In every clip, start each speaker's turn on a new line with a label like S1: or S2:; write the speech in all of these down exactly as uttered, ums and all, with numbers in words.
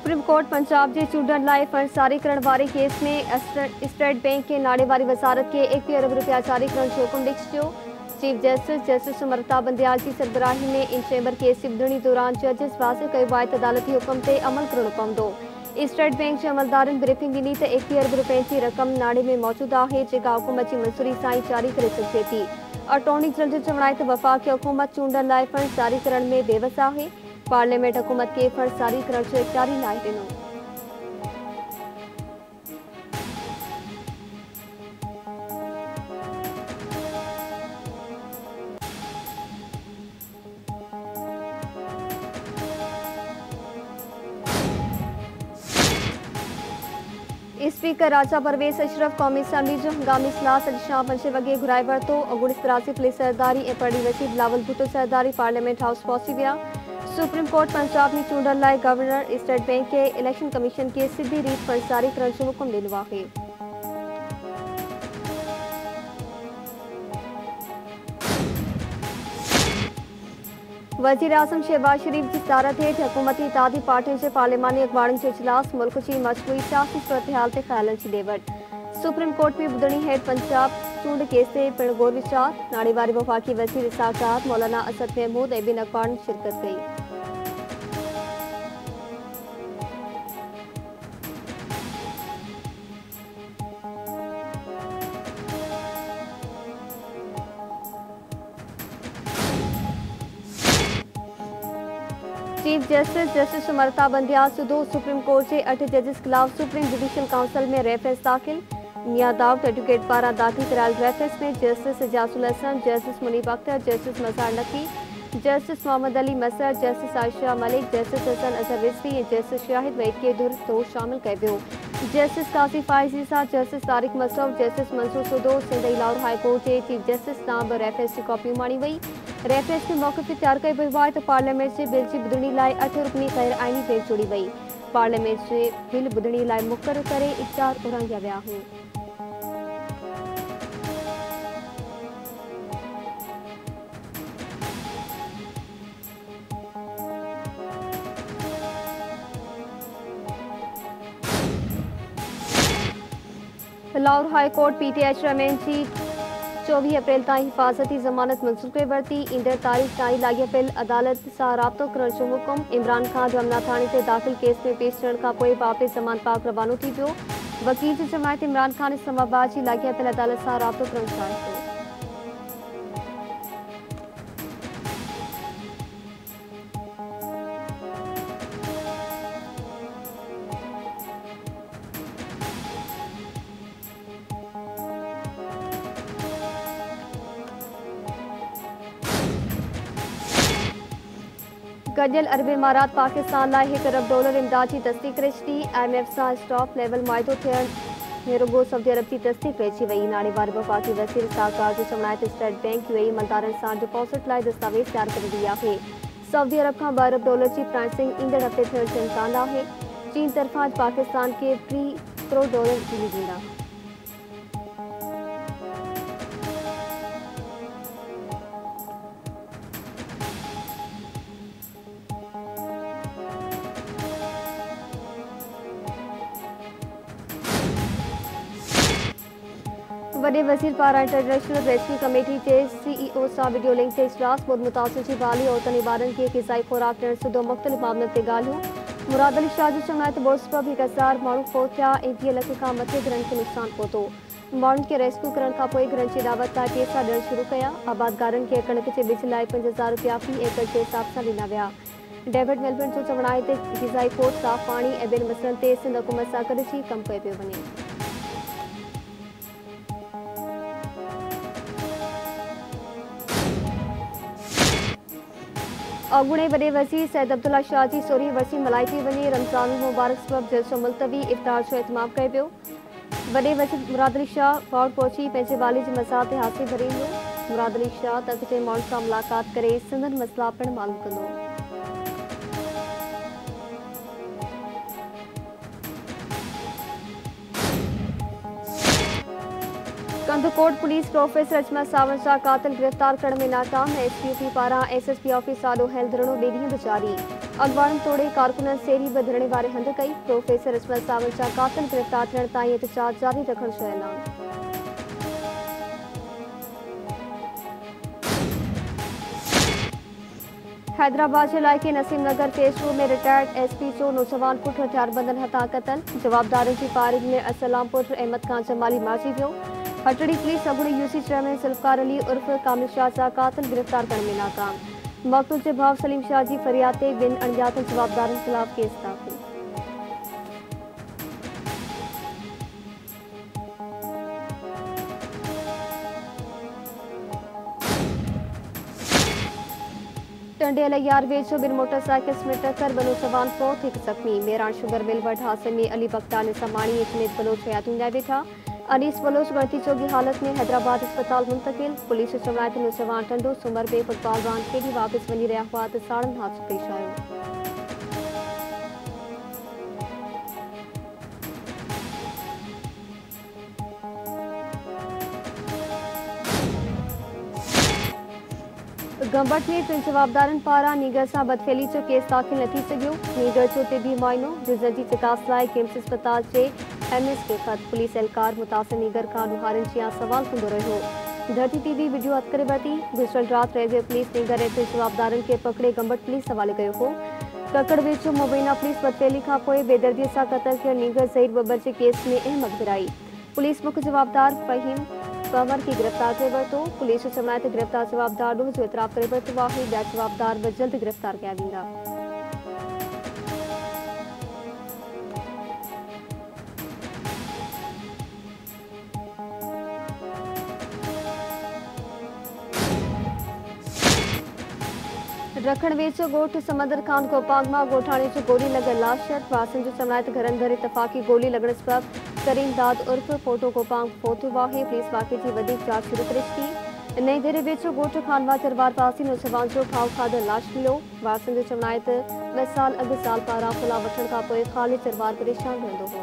S1: Supreme court Punjab के चूंडण लाइ fund जारी करण वारे केस में स्टेट बैंक के नाड़ेवारी वज़ारत के एकवीह अरब रुपया जारी करण जो हुकुम ॾिनो। चीफ जस्टिस जस्टिस सुमरता बंदयाल की सरबराही में इन चैम्बर केस की ॿुधणी दौरान जजिस वाज़े कयो आहे त अदालती हुकुम ते अमल करणो पवंदो। स्टेट बैंक के अमलदारन ब्रीफिंग ॾिनी त एकवीह अरब रुपयनि की रक़म नाड़े में मौजूद है जेका हुकूमत की मंजूरी सां ई जारी करे सघिजे थी। अटॉर्नी जनरल जो चवण आहे त वफ़ाक़ी हुकूमत चूंडण लाइ फंड जारी करण में बेवस है। पार्लियामेंट हुकूमत के फंड जारी करण जो इख्तियार ई लाइ ॾिनो। स्पीकर राजा परवेज़ अशरफ कौमी असम्बली जो हंगामी इजलास अॼु शाम पंजे वॻे घुराए वरितो। अगूड़ इस्तरासी पुलिस सरदारी ऐं परड़ी वसीर बिलावल भुट्टो सरदारी पार्लियामेंट हाउस पहुची विया। सुप्रीम कोर्ट पंजाब में चूंडण लाइ गवर्नर स्टेट बैंक के इलेक्शन कमीशन के सिधी रीत फंड जारी करण जो हुकुम ॾिनो आहे। वज़ीर आज़म शहबाज शरीफ की सदारत हेठि हुकूमती इत्तेहादी पार्टियुनि जे पार्लिमानी अखबारनि जो इजलास मुल्क की मजमूई सियासी सूरत ते ख़्यालनि जी ॾे वठि। सुप्रीम कोर्ट में ॿुधणी हेठि पंजाब चूंड केस ते पिणु गौर वीचार। नाड़ेवारी वफ़ाक़ी वज़ीर इसहाक़ डार मौलाना असद महमूद ऐं ॿिनि अखबारनि शिरकत कई। चीफ जस्टिस जस्टिस सुमरता बंदयाल सुधो सुप्रीम कोर्ट के अठ जजिस खिलाफ सुप्रीम जुडिशियल काउंसिल में रेफरेंस दाखिल। मियां दाऊद एडवोकेट पारा दाखिल करायल रेफरेंस में justice Ijazul Hassan, justice Munib Akhtar, justice Mazahar Naqvi, justice Mohammad Ali Mazhar, justice Ayesha Malik, justice Hasan Azhar Rizvi और जस्टिस शाहिद वहीद के धुर तो शामिल किया वियो। जस्टिस कासी फाइज़ ईसा, जस्टिस तारिक मसरफ, जस्टिस मंसूर सुधो, सिंध लाहौर हाई कोर्ट के चीफ जस्टिस नाम रेफरेंस की कॉपी माणी वई। रेफरेंस में मौक़िफ़ तैयार कयो वियो आहे त पार्लियामेंट जे बिल की ॿुधणी लाइ अठ रुकनी गैर आइनी बेंच जोड़ी वई। पार्लियामेंट जे बिल ॿुधणी लाइ मुक़ररु करे इख़्तियार उरांघिया विया हुआ। Lahore high court P T I chairman की चौबीस अप्रैल ताईं हिफाजती ज़मानत मंजूर करे वरिती। ईंदड़ तारीख़ ताईं लाॻापियल अदालत सां राब्तो करण जो हुकुम। इमरान खान रमना थाणे ते दाख़िल केस में पेश थियण खां पोइ वापसि ज़मान पाक रवानो थी वियो। वकील जी चवण आहे त इमरान खान इस्लामाबाद जी लाॻापियल अदालत सां राब्तो करणु चाहे थो। गडियल अरब इमारात पाकिस्तान लाइ हिकु अरब डॉलर इमदाद की तस्दीक करे छॾी। आई एम एफ सां स्टॉप लेवल मुआहिदो थियण में रुगो सऊदी अरब की तस्दीक रहिजी वई। नाड़ेवारी वफ़ाक़ी वज़ीर इसहाक़ डार जो चवण आहे त स्टेट बैंक यूएई मलदारनि सां डिपॉज़िट लाइ दस्तावेज़ तैयार करे रही आहे। सऊदी अरब खां ॿ अरब डॉलर की प्राइसिंग ईंदड़ हफ़्ते थियण जो इम्कान आहे। चीन तरफ़ां पाकिस्तान के टी करोड़ डॉलर ॾिनी वेंदा। वॾे वज़ीर पारां इंटरनेशनल रेस्क्यू कमेटी के सीईओ सां वीडियो लिंक ते इजलास। मुद मुतासिर जी बाली औरतुनि ऐं ॿारनि खे ग़िज़ाई खुराक ॾियण सूधो मुख़्तलिफ़ मामलनि ते ॻाल्हियूं। मुराद अली शाह जो चवण आहे त बोर्ड सबबि हिकु हज़ार माण्हू फ़ौत थिया ऐं वीह लख खां मथे घरनि खे नुक़सानु पहुतो। माण्हुनि खे रेस्क्यू करण खां पोइ घरनि जी दावत लाइ पैसा ॾियण शुरू कया। आबादगारनि खे कणिक जे ॿिज लाइ पंज हज़ार रुपया फी एकड़ जे हिसाब सां ॾिना विया। डेविड मेलबर्न जो चवण आहे त ग़िज़ाई खोट, साफ़ पाणी ऐं ॿियनि मसइलनि ते सिंध हुकूमत सां गॾिजी कमु कयो पियो वञे। अॻूणे वॾे वज़ीर सैद अब्दुल्ला शाह जी सोरहीं वरसी मल्हाई थी वञे। रमज़ान मुबारक सबबि जलसो मुल्तवी, इफ़्तार जो एहतमाम कयो वियो। वॾे वज़ीर मुराद अली शाह वाउड पहुची पंहिंजे वाली जी मज़ार ते हासिल भरे वियो। मुराद अली शाह तर्क जे माण्हुनि सां मुलाक़ात करे सिंधनि मसइला पिणु मालूम कंदो। हंधकोट पुलिस प्रोफेसर अजमल सावंत सां कातिल गिरफ्तार करण में नाकाम। एसपीयूपी पारां एसएसपी ऑफिस सालो हल धरणो ॿिए ॾींहं बि जारी। अॻवाणनि तोड़े कारकुननि सेरी बि धरणे वारे हंधि कई। प्रोफेसर अजमल सावंत सां कातिल गिरफ्तार थियण ताईं एहतजाज जारी रखण जो ऐलान। हैदराबाद के इलाइक़े नसीम नगर फेस टू में रिटायर्ड एसपी जो नौजवान पुट हथियारबंदनि हथां क़तल। जवाबदारनि की फारिग में असलाम पुट अहमद खान जमाली मारिजी वियो। हटड़ी पुलिस अगुड़ी यूसी चेयरमैन ज़ुल्फ़िकार अली उर्फ कामिल शाह सां कातिल गिरफ्तार करण में नाकाम। मक़तूल के भाउ सलीम शाह की फरियाद ते ॿिनि अणॼातल जवाबदारनि ख़िलाफ़ केस दाख़िल। टंडे यार वेझो ॿिनि मोटरसाइकिल्स में टक्कर, ॿ नौजवान फौत, हिकु ज़ख़्मी। मेरान शुगर मिल वटि हादसे में अली बख्तानी समाणी ऐं जुनैद बलोच हयातुनि लाइ वेठा। अनीस बलोच गणती चोगी हालत में हैदराबाद अस्पताल मुंतकिल। पुलिस जो चवण आहे त नौजवान टंडो सूमर में फुटबॉल रांदि खेॾी वापसि वञी रहिया हुआ त साड़नि हादसो पेश आयो। गंबट में टिनि जवाबदारनि पारां नीगर सां बदफेली जो केस दाख़िल न थी सघियो। नीगर जो तिबी मुआइनो जुज़न जी चिकास लाइ किम्स अस्पताल जे एमएस खे ख़त। पुलिस एहलकार मुतासिर नीगर खां ॾुहारनि जियां सवाल कंदो रहियो। धरती टीवी वीडियो हथ करे वरिती। गुज़िरियल राति रेलवे पुलिस नीगर ऐं टिनि जवाबदारनि खे पकड़े गंबट पुलिस हवाले कयो हो। ककड़ वेझो मुबैना पुलिस बदफेली खां पोइ बेदर्दीअ सां क़तल थियल नीगर ज़हीर बबर जे केस में अहम अॻिराई। पुलिस मुख्य जवाबदार फ़हीम कंवर की गिरफ्तार करे वरितो। पुलिस जो चवण आहे त गिरफ्तार जवाबदार ॾोह जो इतराफ़ करे वरितो आहे। ॿिया जवाबदार बि जल्द गिरफ्तार कया वेंदा। रखण वेझो ॻोठ समंदर खान गोपांग मां ॻोठाणे जो गोली लॻल लाश। वासन जो चवण आहे त घरनि घर इतफ़ाक़ी गोली लॻण सबबि करीम दाद उर्फ फोटो गोपांग फौत थियो आहे। पुलिस वाक़े जी वधीक जांच शुरू करे छॾी। नई देरे वेझो ॻोठ खानवा चरवार पासी नौजवान जो खाउ खाधल लाश मिलियो। वासन जो चवण आहे त ॿ साल अॻु साल पारां फुला वठण खां पोइ ख़ालिद चरवार परेशान रहंदो हो।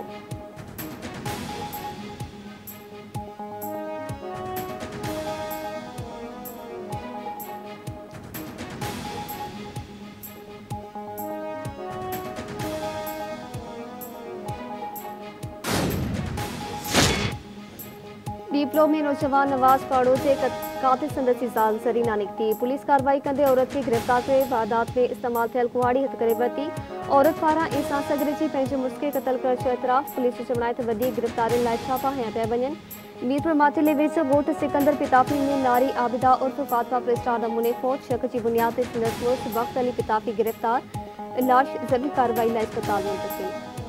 S1: बीपलो में नौजवान नवाज पाड़ो जे कातिल संदसी ज़ाल ज़रीना निकिती। पुलिस कार्रवाई कंदे औरत खे गिरफ्तार करे वारदात में इस्तेमाल थियल कुहाड़ी हथ करे वरिती। औरत पारां एसां सगरिजी पंहिंजे मुड़ुस खे क़तल करण जो एतराफ़। पुलिस जो चवण आहे त वधीक गिरफ़्तारियुनि लाइ छापा हया पिया वञनि। मीरपुर माथिले वेझो ॻोठ सिकंदर पिताफी में नारी आबिदा उर्फ फातिमा प्रेस्टार नमूने फौत। शक जी बुनियाद ते संदसि मुड़ुस वक़्त अली पिताफी गिरफ्तार। लाश ज़बी कार्रवाई लाइ अस्पताल मुंतकिल।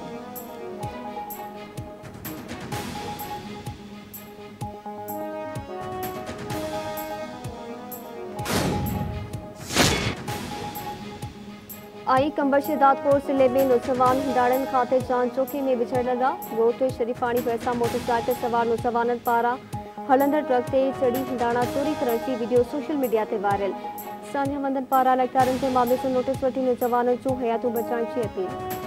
S1: आई कंबर शिदातपुर ज़िले में नौजवान हिंदाड़नि खाते जान जोखिम में विझण लॻा। ॻोठ शरीफ़ाणी भरिसां मोटरसाइकिल सवार नौजवाननि पारां हलंदड़ ट्रक ते चढ़ी हिंदाणा चोरी करण जी वीडियो सोशल मीडिया ते वायरल। सान्या मंदनि पारां इलेक्टारनि खे मामले जो नोटिस वठी नौजवाननि जूं हयातूं बचाइण जी अपील।